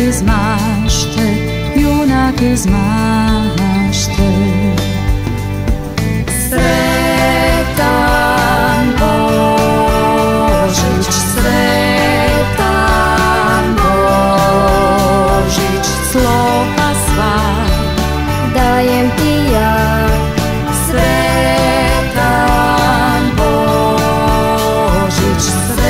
iz mašte, junak iz mašte. Sretan Božić, sretan Božić, slova sva dajem ti ja. Sretan Božić,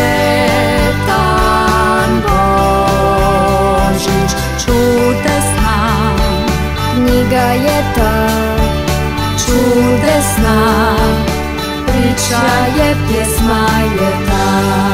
sretan Božić, čudesna knjiga je ta, čudesna priča je, pjesma je ta.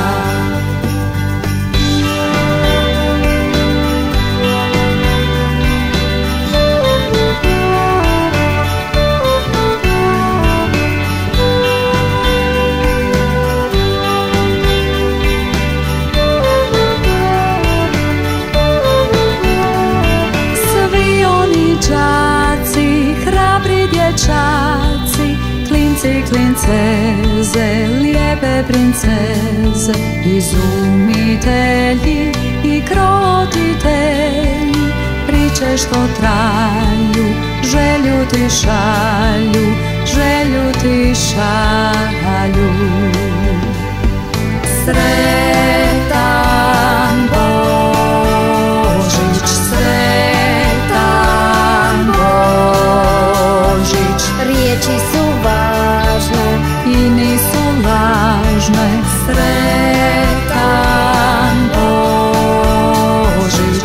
Dječaci, klinci, klinceze, lijepe princeze, izumitelji i krotitelji, priče što traju, želju ti šalju, želju ti šalju. Sretan Božić, sretan Božić, riječi su važne i nisu lažne. Sretan Božić,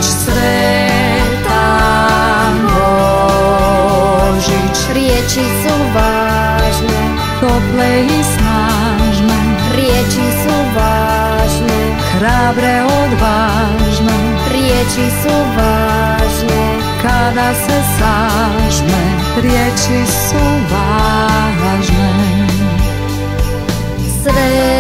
sretan Božić, riječi su važne, tople i snažne, riječi su važne, hrabre, odvažne, riječi su važne, kada se sažme, riječi su važne.